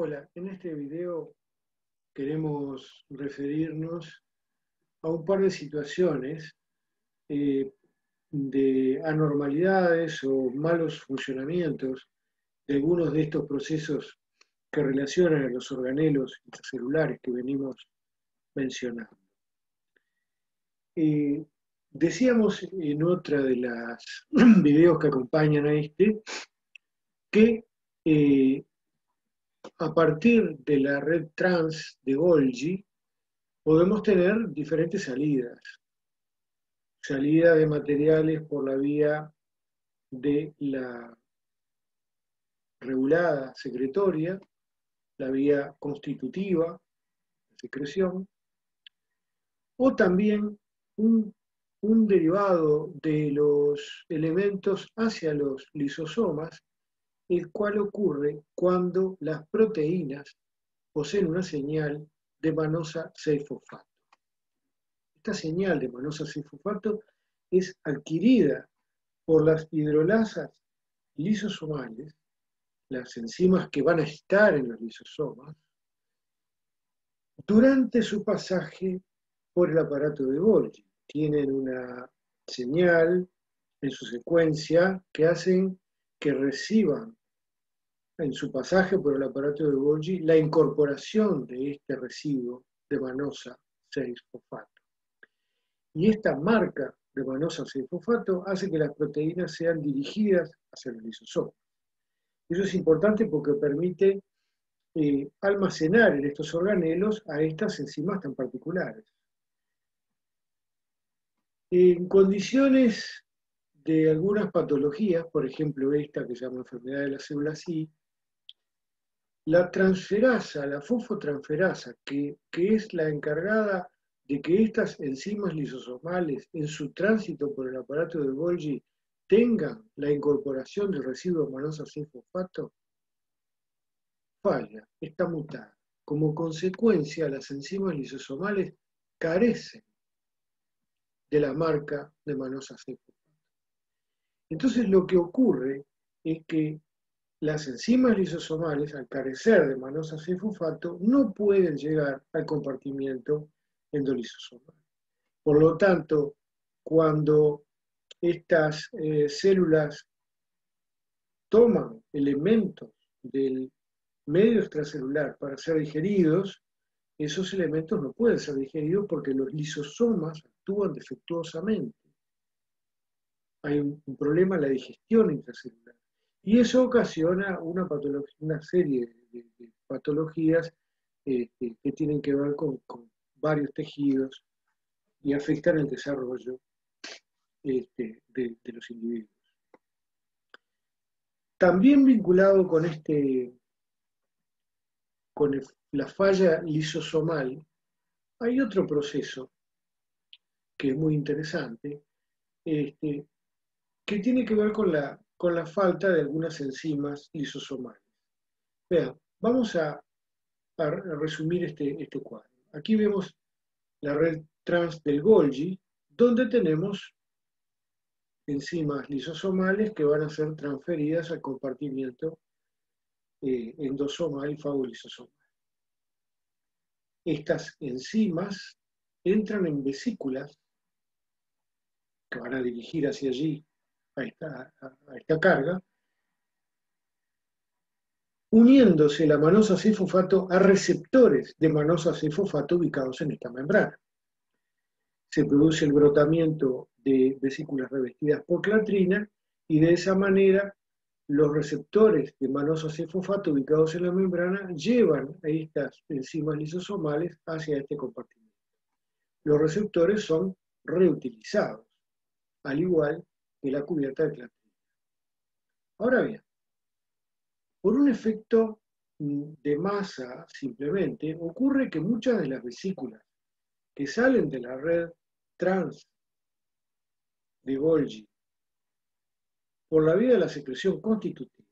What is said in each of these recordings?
Hola, en este video queremos referirnos a un par de situaciones eh, de anormalidades o malos funcionamientos de algunos de estos procesos que relacionan a los organelos intracelulares que venimos mencionando. Decíamos en otra de las videos que acompañan a este que a partir de la red trans de Golgi podemos tener diferentes salidas. Salida de materiales por la vía de la regulada secretoria, la vía constitutiva, la secreción, o también un derivado de los elementos hacia los lisosomas, el cual ocurre cuando las proteínas poseen una señal de manosa 6-fosfato. Esta señal de manosa 6-fosfato es adquirida por las hidrolasas lisosomales, las enzimas que van a estar en los lisosomas, durante su pasaje por el aparato de Golgi. Tienen una señal en su secuencia que hacen que reciban en su pasaje por el aparato de Golgi la incorporación de este residuo de manosa 6-fosfato. Y esta marca de manosa 6-fosfato hace que las proteínas sean dirigidas hacia los lisosomas. Eso es importante porque permite almacenar en estos organelos a estas enzimas tan particulares. En condiciones de algunas patologías, por ejemplo esta que se llama enfermedad de la célula C, la transferasa, la fosfotransferasa, que es la encargada de que estas enzimas lisosomales en su tránsito por el aparato de Golgi tengan la incorporación del residuo manosa 6-fosfato, falla, está mutada. Como consecuencia, las enzimas lisosomales carecen de la marca de manosa 6-fosfato. Entonces lo que ocurre es que las enzimas lisosomales, al carecer de manosa 6-fosfato, no pueden llegar al compartimiento endolisosomal. Por lo tanto, cuando estas células toman elementos del medio extracelular para ser digeridos, esos elementos no pueden ser digeridos porque los lisosomas actúan defectuosamente. Hay un problema en la digestión intracelular. Y eso ocasiona una serie de patologías que tienen que ver con varios tejidos y afectan el desarrollo de los individuos. También vinculado con la falla lisosomal, hay otro proceso que es muy interesante, que tiene que ver con la falta de algunas enzimas lisosomales. Vean, vamos a resumir este cuadro. Aquí vemos la red trans del Golgi, donde tenemos enzimas lisosomales que van a ser transferidas al compartimiento endosomal y fagolisosomal. Estas enzimas entran en vesículas que van a dirigir hacia allí a esta carga, uniéndose la manosa 6-fosfato a receptores de manosa 6-fosfato ubicados en esta membrana. Se produce el brotamiento de vesículas revestidas por clatrina y de esa manera los receptores de manosa 6-fosfato ubicados en la membrana llevan a estas enzimas lisosomales hacia este compartimento. Los receptores son reutilizados, al igual que la cubierta de clatrina. Ahora bien, por un efecto de masa simplemente, ocurre que muchas de las vesículas que salen de la red trans de Golgi por la vía de la secreción constitutiva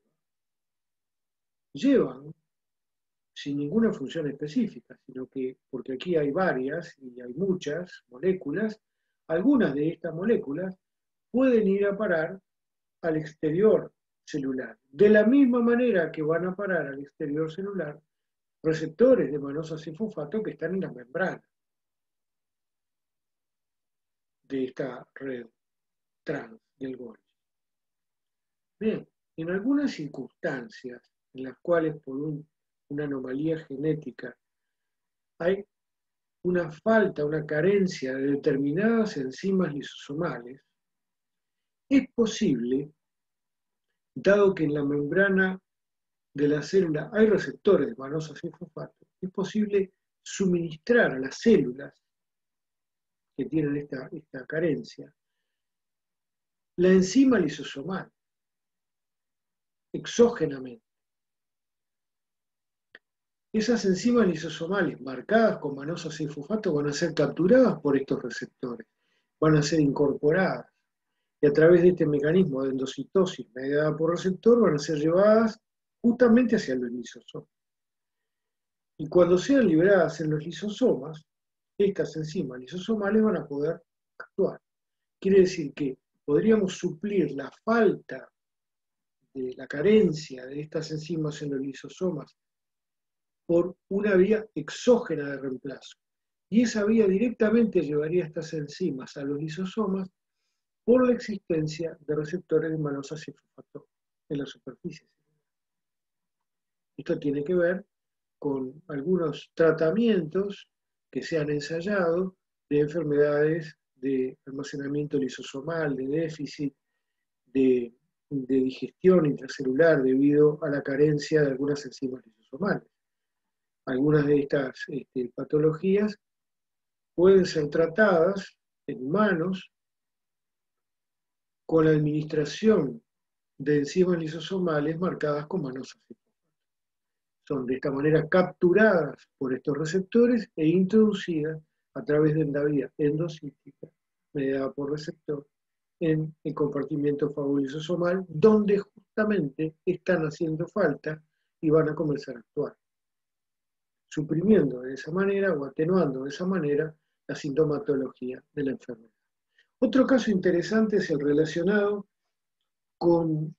llevan, sin ninguna función específica, sino que, porque aquí hay varias y hay muchas moléculas, algunas de estas moléculas pueden ir a parar al exterior celular. De la misma manera que van a parar al exterior celular receptores de manosa C-fosfato que están en la membrana de esta red trans del Golgi. Bien, en algunas circunstancias en las cuales por una anomalía genética hay una falta, una carencia de determinadas enzimas lisosomales, es posible, dado que en la membrana de la célula hay receptores de manosa C-fosfato, es posible suministrar a las células que tienen esta carencia la enzima lisosomal exógenamente. Esas enzimas lisosomales marcadas con manosa C-fosfato van a ser capturadas por estos receptores, van a ser incorporadas y a través de este mecanismo de endocitosis mediada por receptor van a ser llevadas justamente hacia los lisosomas. Y cuando sean liberadas en los lisosomas, estas enzimas lisosomales van a poder actuar. Quiere decir que podríamos suplir la falta de la carencia de estas enzimas en los lisosomas por una vía exógena de reemplazo. Y esa vía directamente llevaría estas enzimas a los lisosomas por la existencia de receptores de manosa C-fosfato en la superficie celular. Esto tiene que ver con algunos tratamientos que se han ensayado de enfermedades de almacenamiento lisosomal, de déficit, de digestión intracelular debido a la carencia de algunas enzimas lisosomales. Algunas de estas patologías pueden ser tratadas en humanos con la administración de enzimas lisosomales marcadas con manosa C-fosfato. Son de esta manera capturadas por estos receptores e introducidas a través de la vía endocítica mediada por receptor en el compartimento fagolisosomal, donde justamente están haciendo falta y van a comenzar a actuar, suprimiendo de esa manera o atenuando de esa manera la sintomatología de la enfermedad. Otro caso interesante es el relacionado con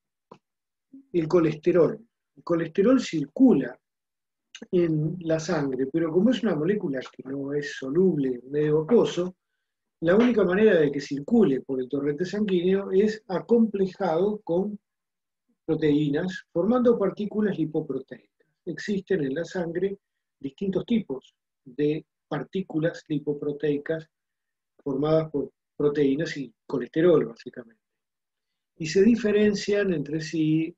el colesterol. El colesterol circula en la sangre, pero como es una molécula que no es soluble en medio acuoso, la única manera de que circule por el torrente sanguíneo es acomplejado con proteínas, formando partículas lipoproteicas. Existen en la sangre distintos tipos de partículas lipoproteicas formadas por proteínas y colesterol, básicamente. Y se diferencian entre sí,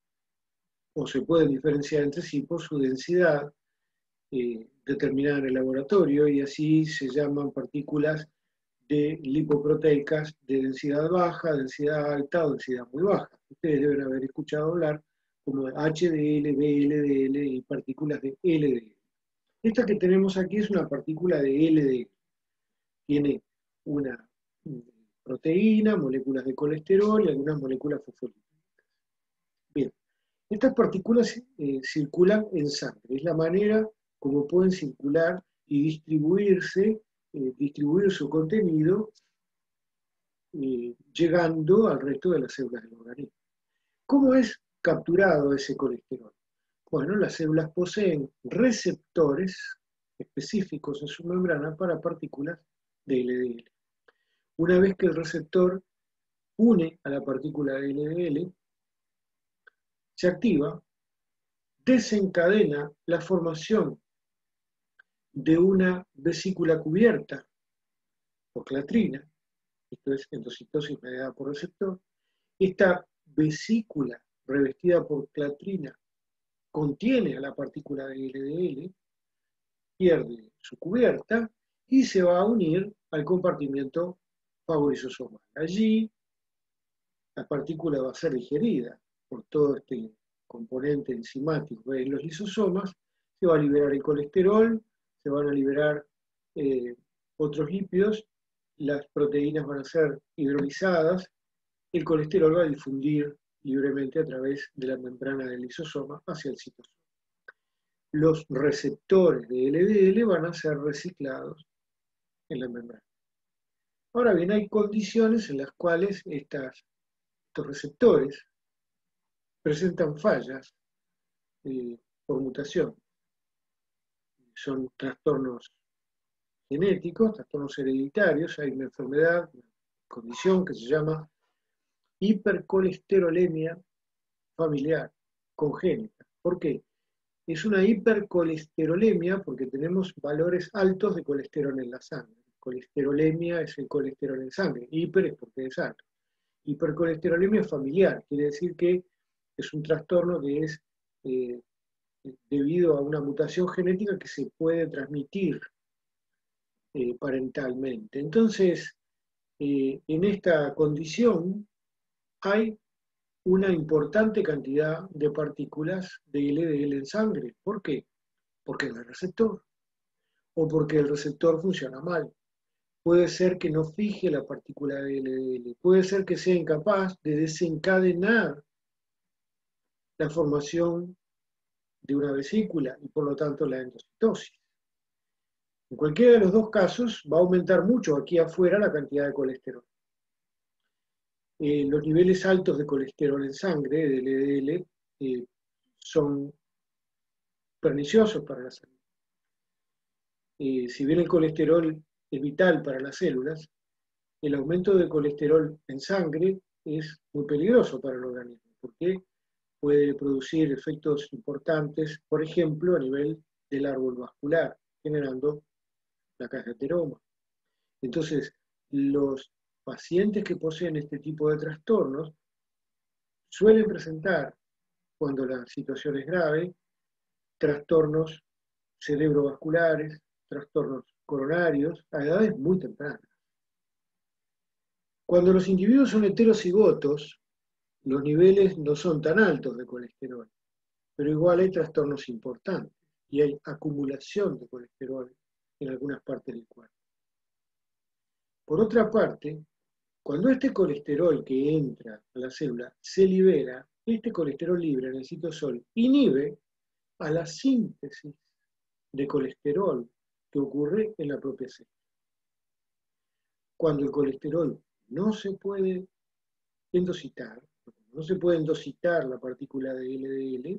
o se pueden diferenciar entre sí por su densidad determinada en el laboratorio, y así se llaman partículas de lipoproteicas de densidad baja, densidad alta o densidad muy baja. Ustedes deben haber escuchado hablar como de HDL, VLDL y partículas de LDL. Esta que tenemos aquí es una partícula de LDL. Tiene una proteína, moléculas de colesterol y algunas moléculas fosfolípicas. Bien, estas partículas circulan en sangre. Es la manera como pueden circular y distribuirse, distribuir su contenido llegando al resto de las células del organismo. ¿Cómo es capturado ese colesterol? Bueno, las células poseen receptores específicos en su membrana para partículas de LDL. Una vez que el receptor une a la partícula de LDL, se activa, desencadena la formación de una vesícula cubierta por clatrina, esto es endocitosis mediada por receptor. Esta vesícula revestida por clatrina contiene a la partícula de LDL, pierde su cubierta y se va a unir al compartimento fagolisosomal. Allí la partícula va a ser digerida por todo este componente enzimático en los lisosomas, se va a liberar el colesterol, se van a liberar otros lípidos, las proteínas van a ser hidrolizadas, el colesterol va a difundir libremente a través de la membrana del lisosoma hacia el citosoma. Los receptores de LDL van a ser reciclados en la membrana. Ahora bien, hay condiciones en las cuales estos receptores presentan fallas por mutación. son trastornos genéticos, trastornos hereditarios. Hay una enfermedad, una condición que se llama hipercolesterolemia familiar congénita. ¿Por qué? Es una hipercolesterolemia porque tenemos valores altos de colesterol en la sangre. Colesterolemia es el colesterol en sangre, hiper es porque es alto. Hipercolesterolemia familiar, quiere decir que es un trastorno que es debido a una mutación genética que se puede transmitir parentalmente. Entonces, en esta condición hay una importante cantidad de partículas de LDL en sangre. ¿Por qué? Porque no hay receptor, o porque el receptor funciona mal. Puede ser que no fije la partícula de LDL, puede ser que sea incapaz de desencadenar la formación de una vesícula y por lo tanto la endocitosis. En cualquiera de los dos casos va a aumentar mucho aquí afuera la cantidad de colesterol. Los niveles altos de colesterol en sangre, de LDL, son perniciosos para la salud. Si bien el colesterol es vital para las células, el aumento de colesterol en sangre es muy peligroso para el organismo, porque puede producir efectos importantes, por ejemplo, a nivel del árbol vascular, generando placas de ateroma. Entonces, los pacientes que poseen este tipo de trastornos suelen presentar, cuando la situación es grave, trastornos cerebrovasculares, trastornos coronarios, a edades muy tempranas. Cuando los individuos son heterocigotos, los niveles no son tan altos de colesterol, pero igual hay trastornos importantes y hay acumulación de colesterol en algunas partes del cuerpo. Por otra parte, cuando este colesterol que entra a la célula se libera, este colesterol libre en el citosol inhibe a la síntesis de colesterol que ocurre en la propia célula. Cuando el colesterol no se puede endocitar, no se puede endocitar la partícula de LDL,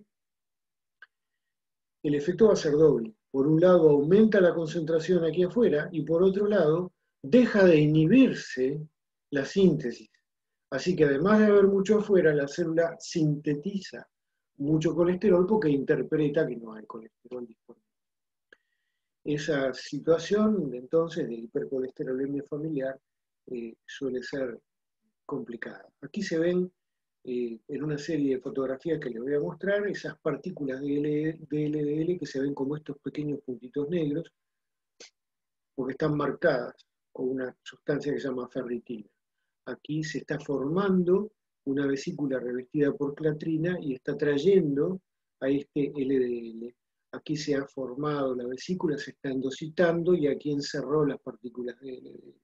el efecto va a ser doble. Por un lado aumenta la concentración aquí afuera y por otro lado deja de inhibirse la síntesis. Así que además de haber mucho afuera, la célula sintetiza mucho colesterol porque interpreta que no hay colesterol disponible. Esa situación entonces de hipercolesterolemia familiar suele ser complicada. Aquí se ven en una serie de fotografías que les voy a mostrar esas partículas de LDL que se ven como estos pequeños puntitos negros porque están marcadas con una sustancia que se llama ferritina. Aquí se está formando una vesícula revestida por clatrina y está trayendo a este LDL. Aquí se ha formado la vesícula, se está endocitando y aquí encerró las partículas de LDL.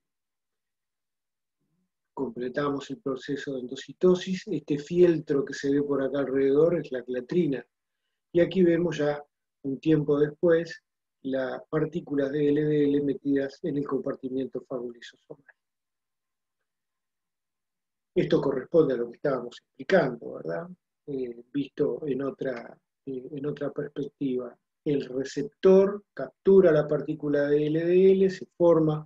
Completamos el proceso de endocitosis. Este fieltro que se ve por acá alrededor es la clatrina. Y aquí vemos ya un tiempo después las partículas de LDL metidas en el compartimiento fagolisosómal. Esto corresponde a lo que estábamos explicando, ¿verdad? Visto en otra perspectiva. El receptor captura la partícula de LDL, se forma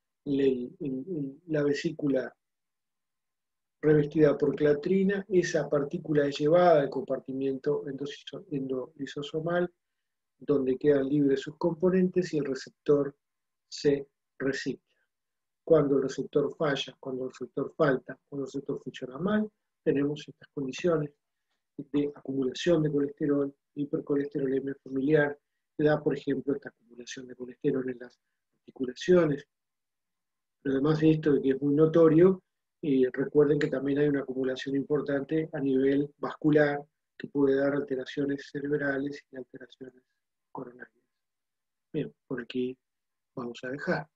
la vesícula revestida por clatrina, esa partícula es llevada al compartimiento endolisosomal, donde quedan libres sus componentes y el receptor se recicla. Cuando el receptor falla, cuando el receptor falta, cuando el receptor funciona mal, tenemos estas condiciones de acumulación de colesterol, hipercolesterolemia familiar, que da, por ejemplo, esta acumulación de colesterol en las articulaciones. Pero además de esto, que es muy notorio, recuerden que también hay una acumulación importante a nivel vascular que puede dar alteraciones cerebrales y alteraciones coronarias. Bien, por aquí vamos a dejar.